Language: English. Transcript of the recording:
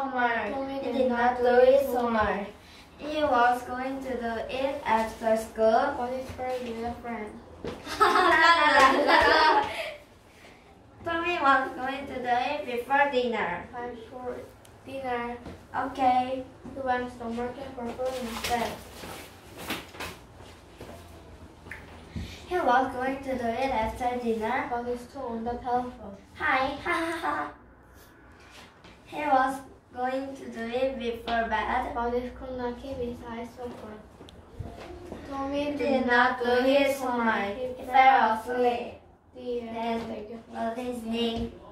homework. Tommy He did not do his homework. He was going to do it after school. But his friend is a friend. Tommy was going to do it before dinner. I'm sure dinner. Okay. He went to the market for food instead. He was going to do it after dinner. But he's still on the telephone. Hi. He was going to do it before bed. But he could not keep his eyes open. Tommy Did not do his homework. He fell asleep. The Then, listening.